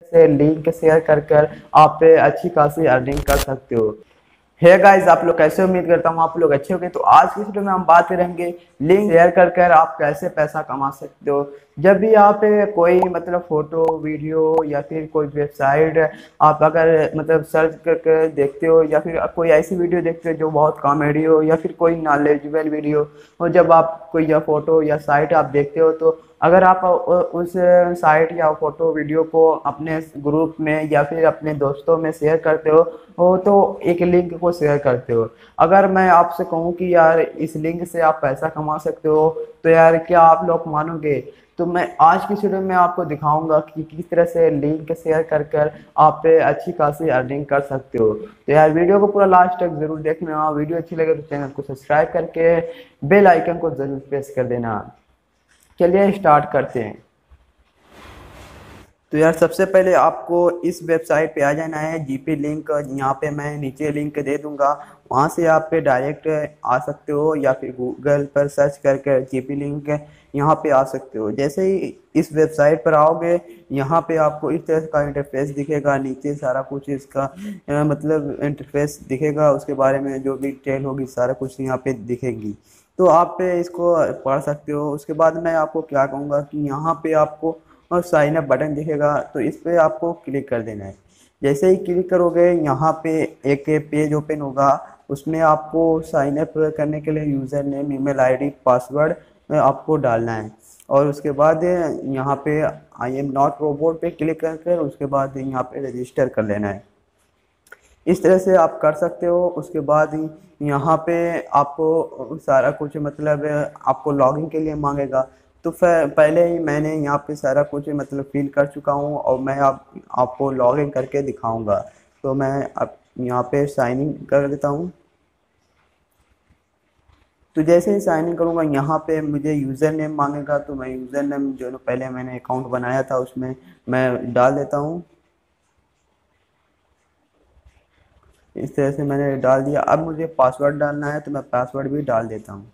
से link share कर कर आप अच्छी खासी अर्निंग कर सकते हो। हे गाइस, आप लोग कैसे, उम्मीद करता हूँ आप लोग अच्छे होंगे। तो आज की वीडियो में हम बात करेंगे लिंक शेयर कर कर आप कैसे पैसा कमा सकते हो। जब भी आप कोई मतलब फोटो वीडियो या फिर कोई वेबसाइट आप अगर मतलब सर्च करके देखते हो या फिर कोई ऐसी वीडियो देखते हो जो बहुत कॉमेडी हो या फिर कोई नॉलेजेबल वीडियो हो, जब आप कोई या फोटो या साइट आप देखते हो तो अगर आप उस साइट या फोटो वीडियो को अपने ग्रुप में या फिर अपने दोस्तों में शेयर करते हो तो एक लिंक को शेयर करते हो। अगर मैं आपसे कहूँ कि यार इस लिंक से आप पैसा कमा सकते हो तो यार क्या आप लोग मानोगे? तो मैं आज की वीडियो में आपको दिखाऊंगा कि किस तरह से लिंक शेयर कर कर आप अच्छी खासी अर्निंग कर सकते हो। तो यार वीडियो को पूरा लास्ट तक जरूर देखना। वीडियो अच्छी लगे तो चैनल को सब्सक्राइब करके बेल आइकन को जरूर प्रेस कर देना। चलिए स्टार्ट करते हैं। तो यार सबसे पहले आपको इस वेबसाइट पे आ जाना है, जीपी लिंक। यहाँ पे मैं नीचे लिंक दे दूंगा, वहाँ से आप पे डायरेक्ट आ सकते हो या फिर गूगल पर सर्च करके जीपी लिंक यहाँ पे आ सकते हो। जैसे ही इस वेबसाइट पर आओगे यहाँ पे आपको इस तरह का इंटरफेस दिखेगा। नीचे सारा कुछ इसका मतलब इंटरफेस दिखेगा, उसके बारे में जो भी डिटेल होगी सारा कुछ यहाँ पे दिखेगी। तो आप इसको पढ़ सकते हो। उसके बाद मैं आपको क्या कहूँगा कि यहाँ पे आपको और साइन अप बटन दिखेगा, तो इस पे आपको क्लिक कर देना है। जैसे ही क्लिक करोगे यहाँ पे एक पेज ओपन होगा, उसमें आपको साइन अप करने के लिए user name, email ID, password आपको डालना है। और उसके बाद यहाँ पे आई एम नॉट रोबोट पे क्लिक कर उसके बाद यहाँ पे रजिस्टर कर लेना है। इस तरह से आप कर सकते हो। उसके बाद यहाँ पे आपको सारा कुछ मतलब आपको लॉगिन के लिए मांगेगा, तो फिर पहले ही मैंने यहाँ पे सारा कुछ मतलब फिल कर चुका हूँ और मैं आपको लॉगिन करके दिखाऊंगा। तो मैं अब यहाँ पे साइन इन कर देता हूँ। तो जैसे ही साइन इन करूँगा यहाँ पे मुझे यूज़र नेम मांगेगा, तो मैं यूज़र नेम जो पहले मैंने अकाउंट बनाया था उसमें मैं डाल देता हूँ। इस तरह से मैंने डाल दिया। अब मुझे पासवर्ड डालना है तो मैं पासवर्ड भी डाल देता हूँ।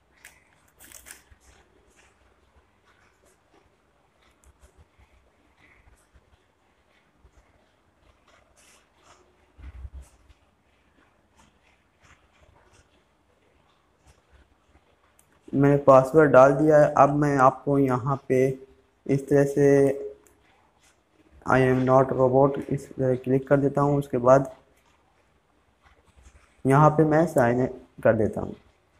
मैंने पासवर्ड डाल दिया है। अब मैं आपको यहाँ पे इस तरह से आई एम नॉट रोबोट इस क्लिक कर देता हूँ। उसके बाद यहाँ पे मैं साइन इन कर देता हूँ।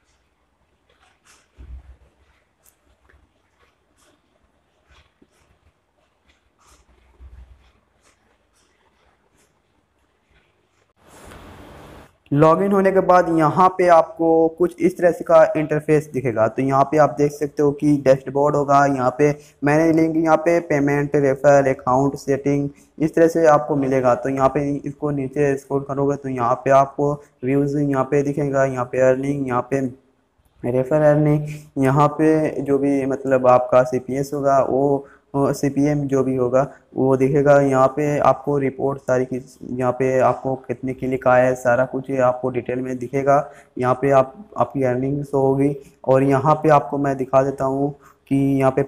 लॉगिन होने के बाद यहाँ पे आपको कुछ इस तरह से का इंटरफेस दिखेगा। तो यहाँ पे आप देख सकते हो कि डैशबोर्ड होगा। यहाँ पे मैंने लिंक, यहाँ पे पेमेंट, रेफर, अकाउंट सेटिंग, इस तरह से आपको मिलेगा। तो यहाँ पे इसको नीचे स्क्रॉल करोगे तो यहाँ पे आपको व्यूज़ यहाँ पे दिखेगा, यहाँ पे अर्निंग, यहाँ पे रेफर अर्निंग, यहाँ पे जो भी मतलब आपका सीपीएस होगा वो सीपीएम जो भी होगा वो दिखेगा। यहाँ पे आपको रिपोर्ट सारी की, यहाँ पे आपको कितने क्लिक आए है सारा कुछ आपको डिटेल में दिखेगा। यहाँ पे आपकी अर्निंग शो होगी। और यहाँ पे आपको मैं दिखा देता हूँ कि यहाँ पे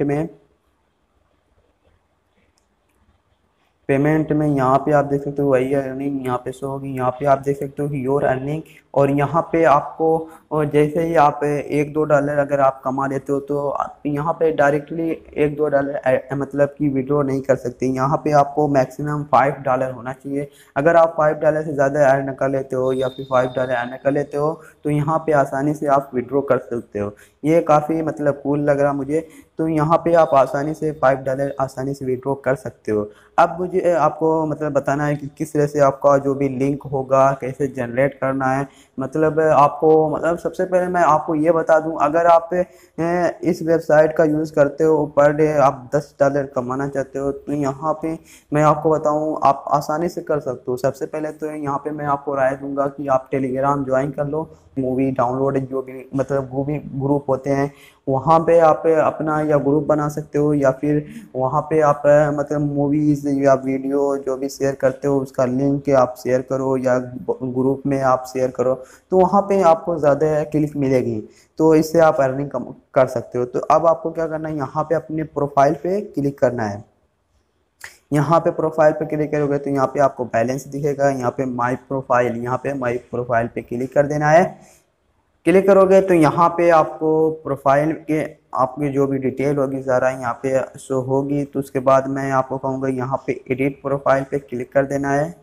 पेमेंट में यहाँ पे आप देख सकते हो वही अर्निंग यहाँ पे शो होगी। यहाँ पे आप देख सकते हो कि योर अर्निंग, और यहाँ पे आपको और जैसे ही आप $1-2 अगर आप कमा लेते हो तो आप यहाँ पे डायरेक्टली $1-2 मतलब कि विड्रॉ नहीं कर सकते। यहाँ पे आपको मैक्सिमम $5 होना चाहिए। अगर आप $5 से ज़्यादा अर्न कर लेते हो या फिर $5 अर्न कर लेते हो तो यहाँ पे आसानी से आप विड्रॉ कर सकते हो। ये काफ़ी मतलब कूल लग रहा मुझे। तो यहाँ पे आप आसानी से $5 आसानी से विड्रॉ कर सकते हो। अब मुझे आपको मतलब बताना है कि किस तरह से आपका जो भी लिंक होगा कैसे जनरेट करना है। मतलब आपको मतलब सबसे पहले मैं आपको ये बता दूं, अगर आप इस वेबसाइट का यूज़ करते हो, पर डे आप $10 कमाना चाहते हो तो यहाँ पे मैं आपको बताऊं आप आसानी से कर सकते हो। सबसे पहले तो यहाँ पे मैं आपको राय दूंगा कि आप टेलीग्राम ज्वाइन कर लो। मूवी डाउनलोड जो भी मतलब ग्रुप होते हैं वहाँ पे आप अपना या ग्रुप बना सकते हो, या फिर वहाँ पे आप मतलब मूवीज़ या वीडियो जो भी शेयर करते हो उसका लिंक आप शेयर करो या ग्रुप में आप शेयर करो, तो वहाँ पे आपको ज़्यादा क्लिक मिलेगी। तो इससे आप अर्निंग कर सकते हो। तो अब आपको क्या करना है, यहाँ पे अपने प्रोफाइल पे क्लिक करना है। यहाँ पे प्रोफाइल पे क्लिक करोगे तो यहाँ पे आपको बैलेंस दिखेगा, यहाँ पे माई प्रोफाइल, यहाँ पे माई प्रोफाइल पे क्लिक कर देना है। क्लिक करोगे तो यहाँ पे आपको प्रोफाइल के आपकी जो भी डिटेल होगी सारा यहाँ पे शो होगी। तो उसके बाद मैं आपको कहूँगा यहाँ पे एडिट प्रोफाइल पे क्लिक कर देना है।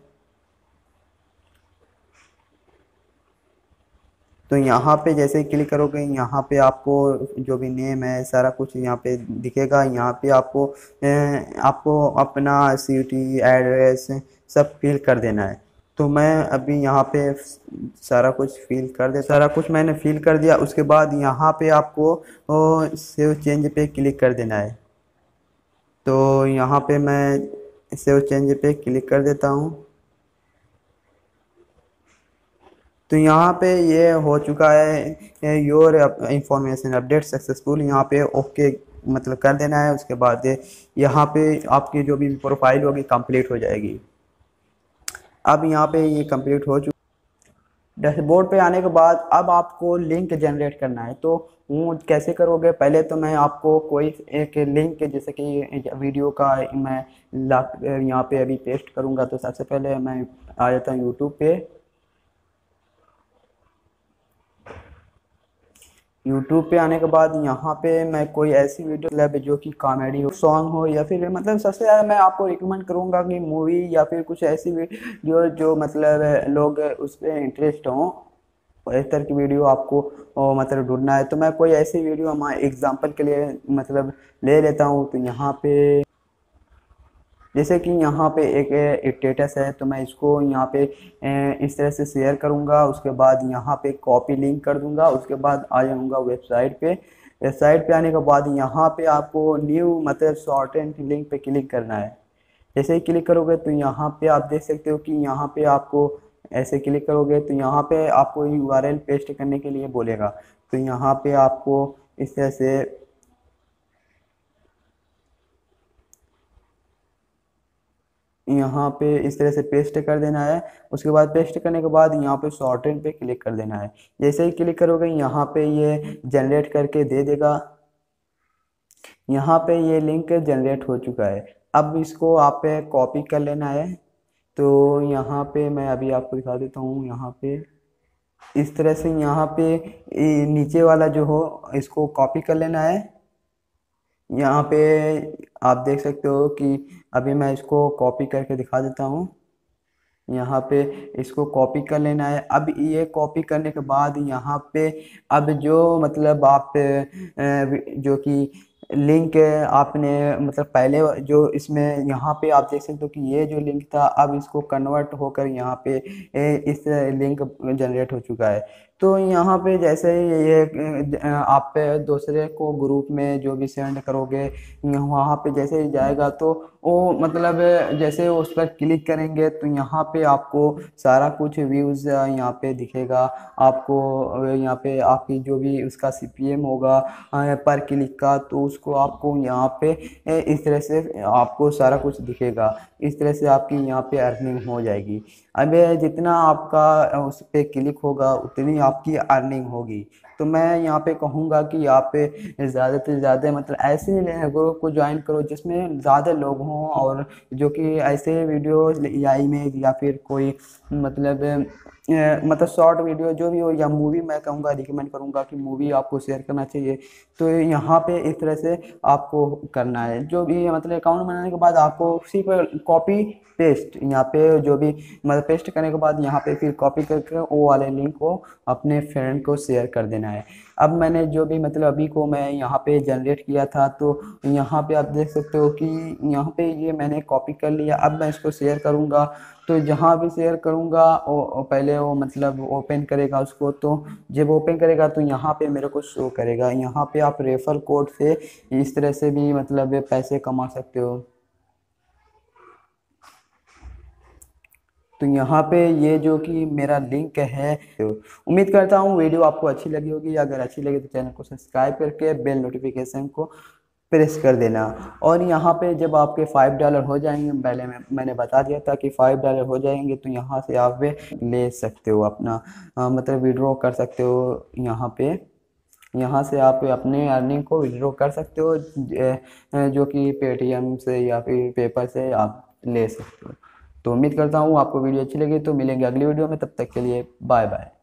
तो यहाँ पे जैसे ही क्लिक करोगे यहाँ पे आपको जो भी नेम है सारा कुछ यहाँ पे दिखेगा। यहाँ पे आपको अपना सिटी एड्रेस सब फिल कर देना है। तो मैं अभी यहाँ पे सारा कुछ फिल कर दे, सारा कुछ मैंने फिल कर दिया। उसके बाद यहाँ पे आपको सेव चेंज पे क्लिक कर देना है। तो यहाँ पे मैं सेव चेंज पे क्लिक कर देता हूँ। तो यहाँ पे ये हो चुका है, योर इंफॉर्मेशन अपडेट सक्सेसफुल, यहाँ पे ओके मतलब कर देना है। उसके बाद यहाँ पे आपकी जो भी प्रोफाइल होगी कंप्लीट हो जाएगी। अब यहाँ पे ये कंप्लीट हो चुका। डैशबोर्ड पे आने के बाद अब आपको लिंक जनरेट करना है। तो वो कैसे करोगे, पहले तो मैं आपको कोई एक लिंक जैसे कि वीडियो का मैं यहाँ पे अभी पेस्ट करूँगा। तो सबसे पहले मैं आ जाता हूँ यूट्यूब पे। यूट्यूब पे आने के बाद यहाँ पे मैं कोई ऐसी वीडियो मतलब जो कि कॉमेडी हो, सॉन्ग हो, या फिर मतलब सबसे ज़्यादा मैं आपको रिकमेंड करूँगा कि मूवी या फिर कुछ ऐसी वीडियो जो मतलब लोग उस पर इंटरेस्ट हों, इस तरह की वीडियो आपको मतलब ढूंढना है। तो मैं कोई ऐसी वीडियो हम एग्जांपल के लिए मतलब ले लेता हूँ। तो यहाँ पे जैसे कि यहाँ पे एक स्टेटस है, तो मैं इसको यहाँ पे इस तरह से शेयर करूँगा। उसके बाद यहाँ पे कॉपी लिंक कर दूँगा। उसके बाद आ जाऊँगा वेबसाइट पे। वेबसाइट पे आने के बाद यहाँ पे आपको न्यू मतलब शॉर्ट एंड लिंक पे क्लिक करना है। जैसे ही क्लिक करोगे तो यहाँ पे आप देख सकते हो कि यहाँ पे आपको ऐसे क्लिक करोगे तो यहाँ पे आपको यूआरएल पेस्ट करने के लिए बोलेगा। तो यहाँ पे आपको इस तरह से यहाँ पे इस तरह से पेस्ट कर देना है। उसके बाद पेस्ट करने के बाद यहाँ पे शॉर्टेन पे क्लिक कर देना है। जैसे ही क्लिक करोगे यहाँ पे ये जनरेट करके दे देगा। यहाँ पे ये लिंक जनरेट हो चुका है। अब इसको आप कॉपी कर लेना है। तो यहाँ पे मैं अभी आपको दिखा देता हूँ। यहाँ पे इस तरह से यहाँ पे नीचे वाला जो हो इसको कॉपी कर लेना है। यहाँ पे आप देख सकते हो कि अभी मैं इसको कॉपी करके दिखा देता हूँ। यहाँ पे इसको कॉपी कर लेना है। अब ये कॉपी करने के बाद यहाँ पे अब जो मतलब आप जो कि लिंक आपने मतलब पहले जो इसमें यहाँ पे आप देख सकते हो कि ये जो लिंक था अब इसको कन्वर्ट होकर यहाँ पे इस लिंक जनरेट हो चुका है। तो यहाँ पे जैसे ही ये आप दूसरे को ग्रुप में जो भी सेंड करोगे वहाँ पे जैसे ही जाएगा तो वो मतलब जैसे उस पर क्लिक करेंगे तो यहाँ पे आपको सारा कुछ व्यूज़ यहाँ पे दिखेगा। आपको यहाँ पे आपकी जो भी उसका सीपीएम होगा पर क्लिक का, तो उसको आपको यहाँ पे इस तरह से आपको सारा कुछ दिखेगा। इस तरह से आपकी यहाँ पे अर्निंग हो जाएगी। अब जितना आपका उस पर क्लिक होगा उतनी आपकी अर्निंग होगी। तो मैं यहाँ पे कहूँगा कि आप ज़्यादा से ज़्यादा मतलब ऐसे ग्रुप को ज्वाइन करो जिसमें ज़्यादा लोग हों और जो कि ऐसे वीडियो या इमेज या फिर कोई मतलब मतलब शॉर्ट वीडियो जो भी हो या मूवी, मैं कहूँगा रिकमेंड करूँगा कि मूवी आपको शेयर करना चाहिए। तो यहाँ पे इस तरह से आपको करना है। जो भी मतलब अकाउंट बनाने के बाद आपको सिर्फ कॉपी पेस्ट यहाँ पे जो भी मतलब पेस्ट करने के बाद यहाँ पे फिर कॉपी करके वो वाले लिंक को अपने फ्रेंड को शेयर कर देना है। अब मैंने जो भी मतलब अभी को मैं यहाँ पे जनरेट किया था तो यहाँ पे आप देख सकते हो कि यहाँ पे ये मैंने कॉपी कर लिया। अब मैं इसको शेयर करूँगा तो जहाँ भी शेयर करूँगा वो पहले वो मतलब ओपन करेगा उसको। तो जब ओपन करेगा तो यहाँ पे मेरे को शो करेगा। यहाँ पे आप रेफर कोड से इस तरह से भी मतलब पैसे कमा सकते हो। तो यहाँ पे ये जो कि मेरा लिंक है, तो उम्मीद करता हूँ वीडियो आपको अच्छी लगी होगी। अगर अच्छी लगी तो चैनल को सब्सक्राइब करके बेल नोटिफिकेशन को प्रेस कर देना। और यहाँ पे जब आपके $5 हो जाएंगे, पहले मैंने बता दिया था कि $5 हो जाएंगे तो यहाँ से आप ले सकते हो अपना मतलब विड्रॉ कर सकते हो यहाँ पे। यहाँ से आप अपने अर्निंग को विड्रॉ कर सकते हो, जो कि पेटीएम से या फिर पेपर से आप ले सकते हो। तो उम्मीद करता हूँ आपको वीडियो अच्छी लगी, तो मिलेंगे अगली वीडियो में, तब तक के लिए बाय बाय।